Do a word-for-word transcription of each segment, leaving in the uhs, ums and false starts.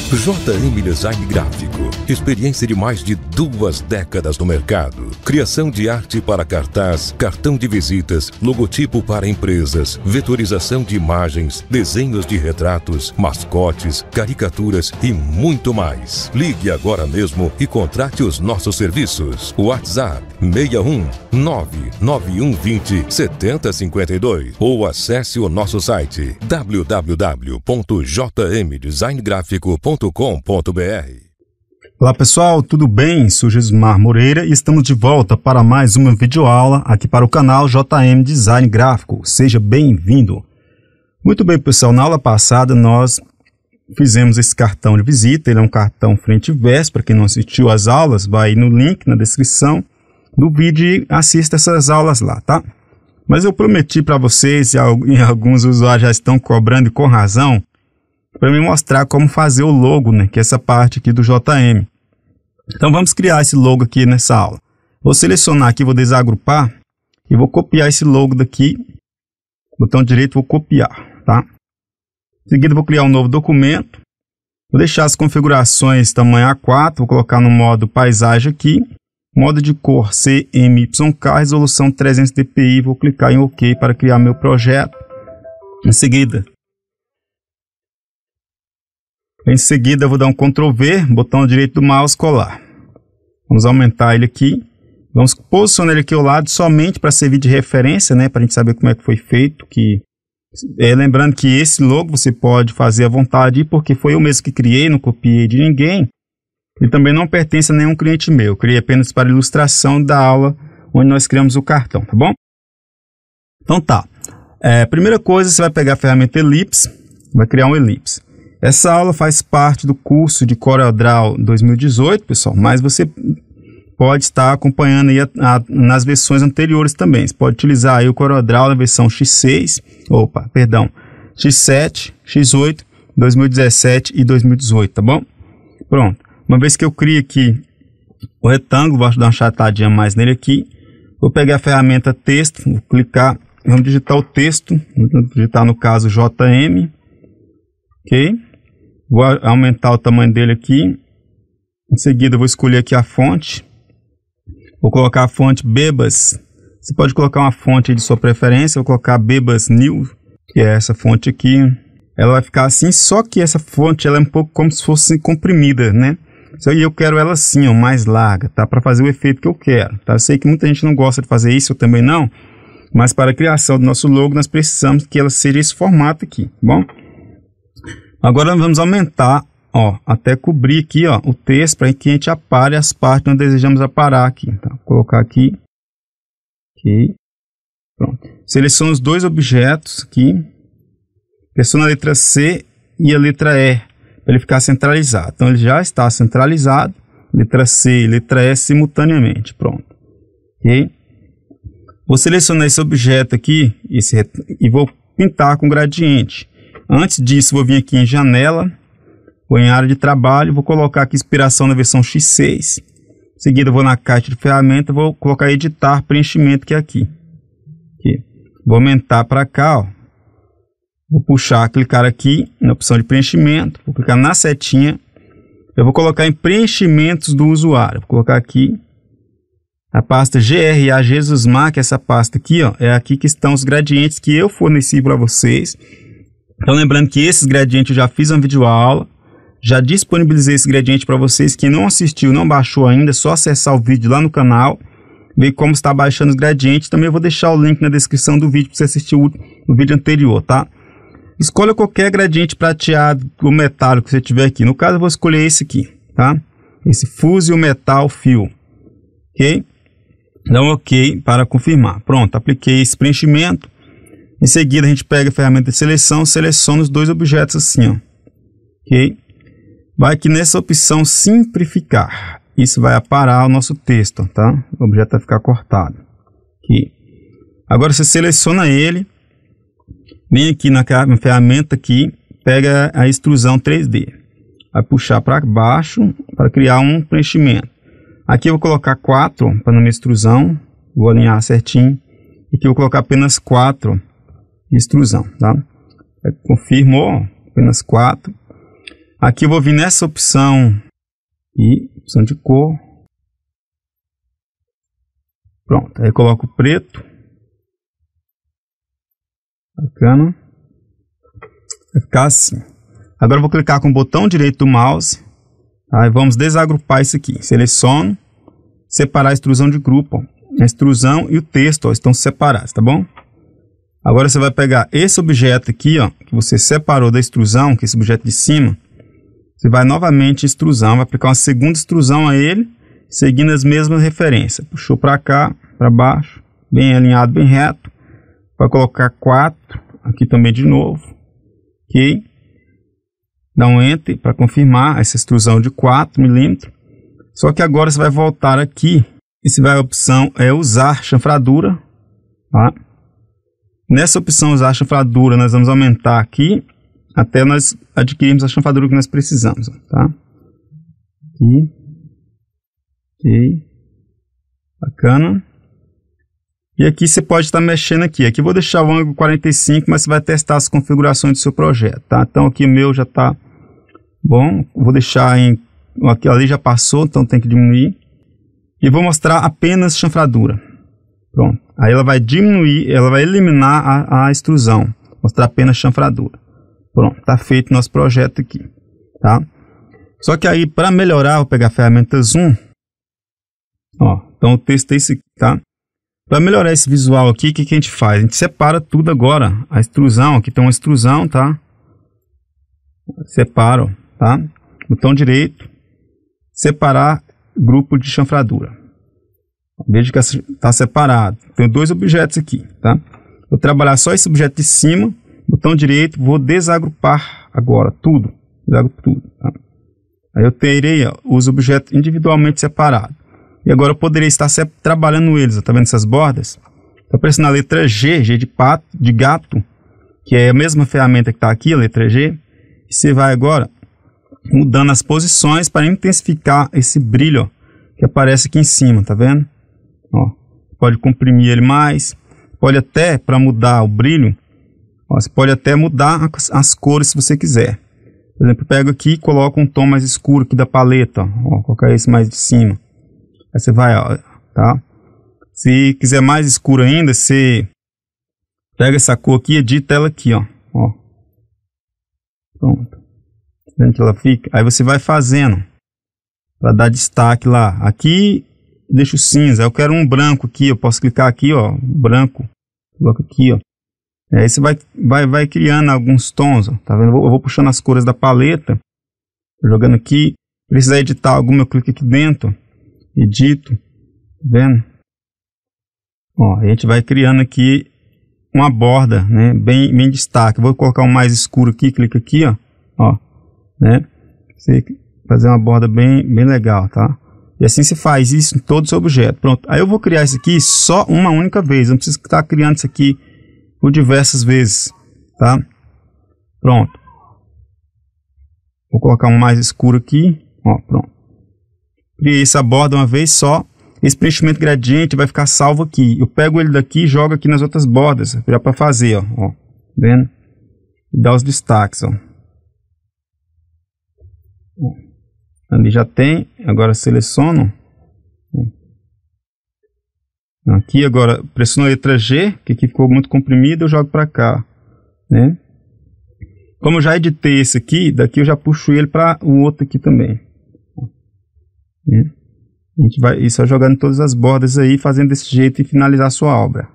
J M Design Gráfico. Experiência de mais de duas décadas no mercado. Criação de arte para cartaz, cartão de visitas, logotipo para empresas, vetorização de imagens, desenhos de retratos, mascotes, caricaturas e muito mais. Ligue agora mesmo e contrate os nossos serviços. WhatsApp seis um nove nove um dois zero sete zero cinco dois ou acesse o nosso site w w w ponto j m design gráfico ponto com ponto b r. Olá pessoal, tudo bem? Sou Jesmar Moreira e estamos de volta para mais uma videoaula aqui para o canal J M Design Gráfico. Seja bem-vindo! Muito bem pessoal, na aula passada nós fizemos esse cartão de visita, ele é um cartão frente e verso. Para quem não assistiu às aulas, vai no link na descrição do vídeo e assista essas aulas lá, tá? Mas eu prometi para vocês, e alguns usuários já estão cobrando e com razão, para me mostrar como fazer o logo, né, que é essa parte aqui do J M. Então vamos criar esse logo aqui nessa aula. Vou selecionar aqui, vou desagrupar e vou copiar esse logo daqui. Botão direito, vou copiar, tá? Em seguida vou criar um novo documento. Vou deixar as configurações tamanho A quatro, vou colocar no modo paisagem aqui. Modo de cor C M Y K, resolução trezentos D P I, vou clicar em OK para criar meu projeto. Em seguida, em seguida eu vou dar um control V, botão direito do mouse, colar. Vamos aumentar ele aqui. Vamos posicionar ele aqui ao lado somente para servir de referência, né, para a gente saber como é que foi feito. Que, é, lembrando que esse logo você pode fazer à vontade, porque foi eu mesmo que criei, não copiei de ninguém. Ele também não pertence a nenhum cliente meu. Eu criei apenas para ilustração da aula onde nós criamos o cartão, tá bom? Então tá. É, primeira coisa, você vai pegar a ferramenta Ellipse, vai criar um elipse. Essa aula faz parte do curso de CorelDRAW dois mil e dezoito, pessoal, mas você pode estar acompanhando aí a, a, nas versões anteriores também. Você pode utilizar aí o CorelDRAW na versão X seis, opa, perdão, X sete, X oito, dois mil e dezessete e dois mil e dezoito, tá bom? Pronto. Uma vez que eu crio aqui o retângulo, vou dar uma achatadinha mais nele aqui. Vou pegar a ferramenta texto, vou clicar, vamos digitar o texto, vou digitar no caso J M. Ok? Vou aumentar o tamanho dele aqui. Em seguida vou escolher aqui a fonte. Vou colocar a fonte Bebas. Você pode colocar uma fonte de sua preferência. Vou colocar Bebas New, que é essa fonte aqui. Ela vai ficar assim, só que essa fonte ela é um pouco como se fosse comprimida, né? Isso aí eu quero ela assim, ó, mais larga, tá? Para fazer o efeito que eu quero, tá? Eu sei que muita gente não gosta de fazer isso, eu também não. Mas para a criação do nosso logo, nós precisamos que ela seja esse formato aqui, tá bom? Agora nós vamos aumentar, ó, até cobrir aqui, ó, o texto para que a gente apare as partes que nós desejamos aparar aqui, tá? Vou colocar aqui. Ok. Pronto. Seleciono os dois objetos aqui. Pressiono a letra C e a letra E. Para ele ficar centralizado. Então ele já está centralizado, letra C e letra E simultaneamente, pronto. Ok? Vou selecionar esse objeto aqui esse, e vou pintar com gradiente. Antes disso vou vir aqui em janela, vou em área de trabalho, vou colocar aqui inspiração na versão X seis. Em seguida vou na caixa de ferramenta, vou colocar editar preenchimento que é aqui. Okay? Vou aumentar para cá, ó. Vou puxar, clicar aqui na opção de preenchimento, vou clicar na setinha, eu vou colocar em preenchimentos do usuário, vou colocar aqui a pasta G R A Jesmar, que é essa pasta aqui, ó, é aqui que estão os gradientes que eu forneci para vocês. Então lembrando que esses gradientes eu já fiz uma videoaula, já disponibilizei esse gradiente para vocês. Quem não assistiu, não baixou ainda, é só acessar o vídeo lá no canal, ver como está baixando os gradientes. Também eu vou deixar o link na descrição do vídeo para você assistir o, o vídeo anterior, tá? Escolha qualquer gradiente prateado ou metálico que você tiver aqui. No caso, eu vou escolher esse aqui, tá? Esse Fusio Metal Fill. Ok? Dá um OK para confirmar. Pronto, apliquei esse preenchimento. Em seguida, a gente pega a ferramenta de seleção, seleciona os dois objetos assim, ó. Ok? Vai aqui nessa opção simplificar. Isso vai aparar o nosso texto, tá? O objeto vai ficar cortado. Ok? Agora você seleciona ele. Vem aqui na ferramenta aqui, pega a extrusão três D. Vai puxar para baixo para criar um preenchimento. Aqui eu vou colocar quatro para na extrusão. Vou alinhar certinho. Aqui eu vou colocar apenas quatro de extrusão, tá? Confirmou, apenas quatro. Aqui eu vou vir nessa opção e opção de cor. Pronto, aí eu coloco preto. Bacana. Vai ficar assim. Agora eu vou clicar com o botão direito do mouse. Aí vamos desagrupar isso aqui. Seleciono, separar a extrusão de grupo. Ó. A extrusão e o texto, ó, estão separados, tá bom? Agora você vai pegar esse objeto aqui, ó, que você separou da extrusão, que é esse objeto de cima. Você vai novamente em extrusão, vai aplicar uma segunda extrusão a ele, seguindo as mesmas referências. Puxou para cá, para baixo, bem alinhado, bem reto. Vai colocar quatro, aqui também de novo. Ok? Dá um Enter para confirmar essa extrusão de quatro milímetros. Só que agora você vai voltar aqui. E você vai a opção é usar chanfradura. Tá? Nessa opção usar chanfradura, nós vamos aumentar aqui até nós adquirirmos a chanfradura que nós precisamos. Tá? Aqui. Ok. Bacana. E aqui você pode estar mexendo aqui. Aqui eu vou deixar o ângulo quarenta e cinco, mas você vai testar as configurações do seu projeto. Tá? Então aqui o meu já está bom. Vou deixar em... Aqui ali já passou, então tem que diminuir. E vou mostrar apenas chanfradura. Pronto. Aí ela vai diminuir, ela vai eliminar a, a extrusão. Mostrar apenas chanfradura. Pronto, está feito nosso projeto aqui. Tá? Só que aí, para melhorar, vou pegar a ferramenta Zoom. Ó, então o texto é esse aqui, tá? Para melhorar esse visual aqui, o que, que a gente faz? A gente separa tudo agora. A extrusão, aqui tem uma extrusão, tá? Separo, tá? Botão direito. Separar grupo de chanfradura. Veja que está separado. Tenho dois objetos aqui, tá? Vou trabalhar só esse objeto de cima. Botão direito, vou desagrupar agora tudo. Desagrupo tudo, tá? Aí eu terei ó, os objetos individualmente separados. E agora eu poderia estar trabalhando eles. Tá vendo essas bordas? Estou pressionando a letra G, G de pato, de gato, que é a mesma ferramenta que está aqui, a letra G. E você vai agora mudando as posições para intensificar esse brilho ó, que aparece aqui em cima, tá vendo? Ó, pode comprimir ele mais, pode até, para mudar o brilho, ó, você pode até mudar as, as cores se você quiser. Por exemplo, eu pego aqui e coloco um tom mais escuro aqui da paleta, ó, colocar esse mais de cima. Aí você vai, ó, tá? Se quiser mais escuro ainda, você pega essa cor aqui e edita ela aqui, ó, ó. Pronto. Vendo que ela fica? Aí você vai fazendo para dar destaque lá. Aqui deixa o cinza. Eu quero um branco aqui. Eu posso clicar aqui, ó, branco. Coloco aqui, ó. Aí você vai, vai, vai criando alguns tons, ó, tá vendo? Eu vou, eu vou puxando as cores da paleta, jogando aqui. Precisar editar alguma, eu clico aqui dentro, edito, tá vendo? Ó, a gente vai criando aqui uma borda, né? Bem, bem destaque. Vou colocar um mais escuro aqui, clica aqui, ó, ó, né? Você fazer uma borda bem, bem legal, tá? E assim se faz isso em todo o seu objeto. Pronto. Aí eu vou criar isso aqui só uma única vez. Não preciso estar criando isso aqui por diversas vezes, tá? Pronto. Vou colocar um mais escuro aqui, ó, pronto. Criei essa borda uma vez só. Esse preenchimento gradiente vai ficar salvo aqui. Eu pego ele daqui e jogo aqui nas outras bordas, já para fazer, ó, ó, vendo? E dá os destaques, ó. Ali já tem, agora seleciono. Aqui agora pressiono a letra G, que aqui ficou muito comprimido, eu jogo para cá, né? Como eu já editei esse aqui, daqui eu já puxo ele para o outro aqui também. Né? A gente vai ir só jogando todas as bordas aí, fazendo desse jeito e finalizar a sua obra.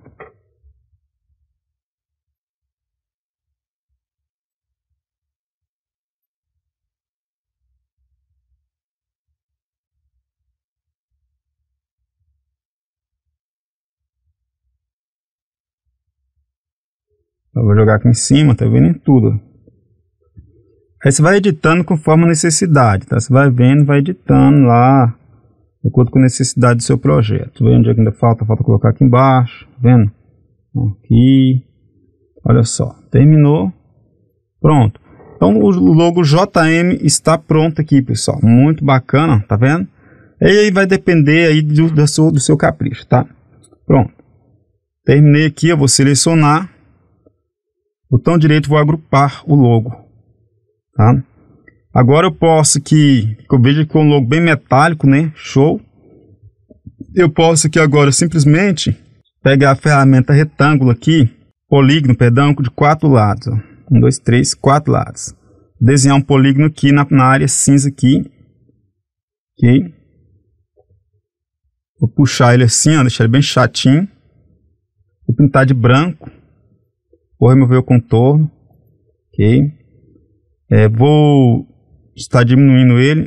Eu vou jogar aqui em cima, tá vendo em tudo. Aí você vai editando conforme a necessidade, tá? Você vai vendo, vai editando lá, de acordo com a necessidade do seu projeto. Vendo onde é que ainda falta, falta colocar aqui embaixo, tá vendo? Aqui, olha só, terminou, pronto. Então o logo J M está pronto aqui, pessoal, muito bacana, tá vendo? E aí vai depender aí do, do, seu, do seu capricho, tá? Pronto, terminei aqui, eu vou selecionar. Botão direito, vou agrupar o logo, tá? Agora eu posso aqui, que eu vejo que é um logo bem metálico, né? Show. Eu posso aqui agora simplesmente pegar a ferramenta retângulo aqui, polígono, perdão, de quatro lados. Ó. Um, dois, três, quatro lados. Desenhar um polígono aqui na, na área cinza aqui. Ok. Vou puxar ele assim, ó, deixar ele bem chatinho. Vou pintar de branco. Vou remover o contorno. Ok. É, vou estar diminuindo ele.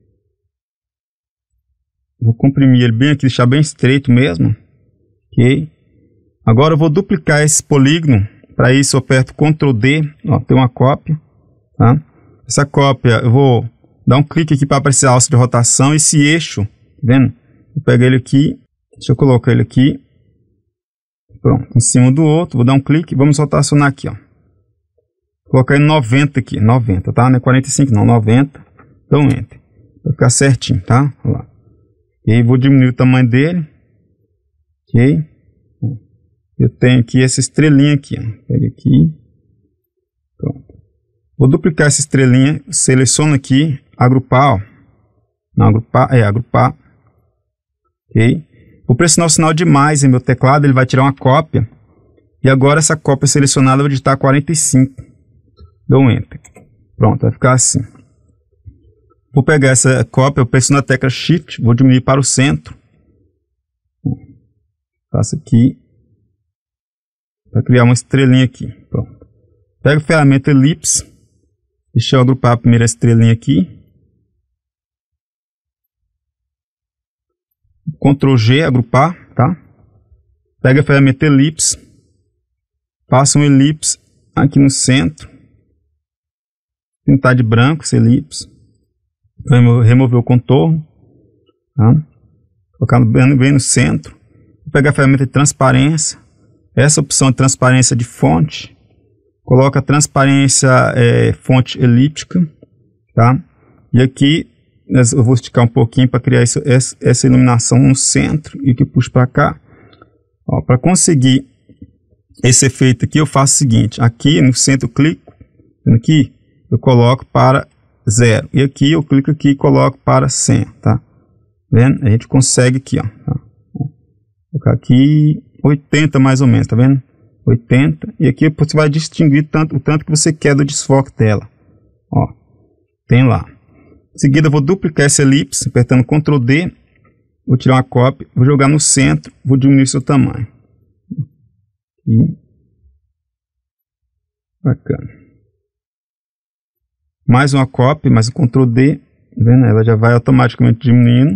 Vou comprimir ele bem aqui, deixar bem estreito mesmo. Ok. Agora eu vou duplicar esse polígono. Para isso eu aperto control D. Ó, tem uma cópia. Tá? Essa cópia eu vou dar um clique aqui para aparecer a alça de rotação. Esse eixo, tá vendo? Vou pegar ele aqui. Deixa eu colocar ele aqui. Pronto, em cima do outro. Vou dar um clique. Vamos rotacionar aqui, ó. Colocar ele noventa aqui. noventa, tá? Não é quarenta e cinco, não. noventa. Então, enter. Vai ficar certinho, tá? Olha lá. E aí, vou diminuir o tamanho dele. Ok. Eu tenho aqui essa estrelinha aqui, ó. Pega aqui. Pronto. Vou duplicar essa estrelinha. Seleciono aqui. Agrupar, ó. Não, agrupar. É, agrupar. Ok. Vou pressionar o sinal de mais em meu teclado. Ele vai tirar uma cópia. E agora essa cópia selecionada eu vou digitar quarenta e cinco. Dou um enter. Pronto, vai ficar assim. Vou pegar essa cópia. Eu pressiono a tecla Shift. Vou diminuir para o centro. Faço aqui. Para criar uma estrelinha aqui. Pronto. Pego a ferramenta Elipse. Deixa eu agrupar a primeira estrelinha aqui. control G, agrupar, tá? Pega a ferramenta Elipse. Faço um elipse aqui no centro. Pintar de branco esse elipse. Remover o contorno. Tá? Colocar bem, bem no centro. Vou pegar a ferramenta de transparência. Essa opção de transparência de fonte. Coloca a transparência é, fonte elíptica. Tá? E aqui eu vou esticar um pouquinho para criar isso, essa, essa iluminação no centro. E que puxo para cá. Para conseguir esse efeito aqui, eu faço o seguinte. Aqui no centro eu clico. Aqui eu coloco para zero. E aqui eu clico aqui e coloco para cem. Tá? Vendo? A gente consegue aqui. Ó, tá? Vou colocar aqui oitenta mais ou menos. Tá vendo? oitenta. E aqui você vai distinguir tanto, o tanto que você quer do desfoque dela. Ó, tem lá. Em seguida eu vou duplicar essa elipse. Apertando control D. Vou tirar uma cópia. Vou jogar no centro. Vou diminuir seu tamanho. E... bacana. Mais uma cópia, mais um control D. Tá vendo? Ela já vai automaticamente diminuindo.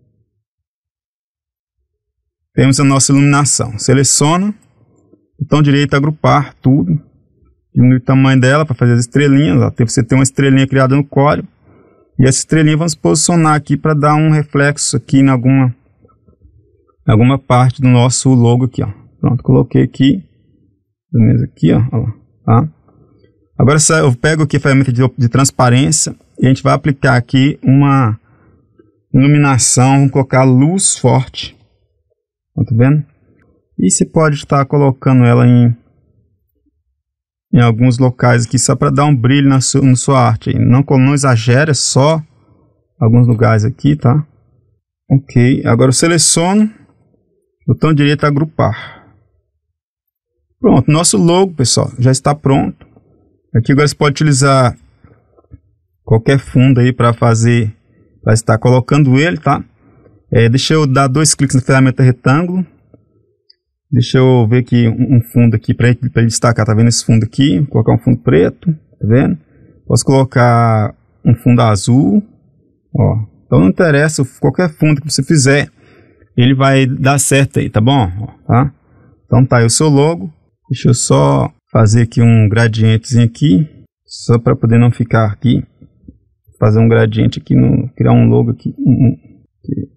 Temos a nossa iluminação. Seleciono. Botão direito, agrupar tudo. Diminui o tamanho dela para fazer as estrelinhas. Ó. Você tem uma estrelinha criada no código. E essa estrelinha vamos posicionar aqui para dar um reflexo aqui em alguma, em alguma parte do nosso logo aqui. Ó. Pronto, coloquei aqui. Beleza, aqui, ó. Ó, tá? Agora eu pego aqui a ferramenta de, de transparência e a gente vai aplicar aqui uma iluminação, vamos colocar luz forte. Tá vendo? E você pode estar colocando ela em, em alguns locais aqui só para dar um brilho na sua, na sua arte. Não, não exagera, só alguns lugares aqui, tá? Ok, agora eu seleciono, botão direito agrupar. Pronto, nosso logo, pessoal, já está pronto. Aqui agora você pode utilizar qualquer fundo aí para fazer, para estar colocando ele, tá? É, deixa eu dar dois cliques na ferramenta retângulo. Deixa eu ver aqui um, um fundo aqui para ele, ele destacar, tá vendo esse fundo aqui? Vou colocar um fundo preto, tá vendo? Posso colocar um fundo azul, ó. Então não interessa, qualquer fundo que você fizer, ele vai dar certo aí, tá bom? Ó, tá? Então tá aí o seu logo. Deixa eu só fazer aqui um gradientezinho aqui, só para poder não ficar aqui. Fazer um gradiente aqui, no, criar um logo aqui. aqui.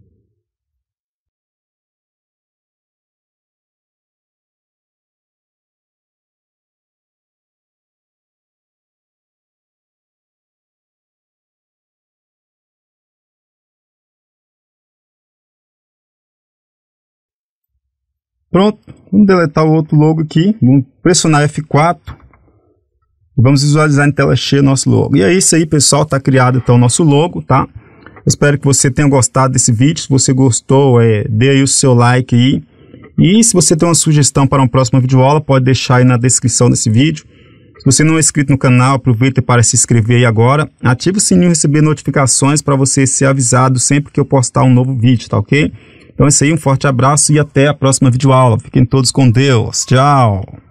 Pronto, vamos deletar o outro logo aqui, vamos pressionar F quatro Vamos visualizar em tela cheia nosso logo. E é isso aí, pessoal, tá criado então o nosso logo, tá? Espero que você tenha gostado desse vídeo. Se você gostou, é, dê aí o seu like aí. E se você tem uma sugestão para uma próxima videoaula, pode deixar aí na descrição desse vídeo. Se você não é inscrito no canal, aproveita para se inscrever aí agora. Ative o sininho e receber notificações para você ser avisado sempre que eu postar um novo vídeo, tá ok? Então é isso aí, um forte abraço e até a próxima videoaula. Fiquem todos com Deus. Tchau!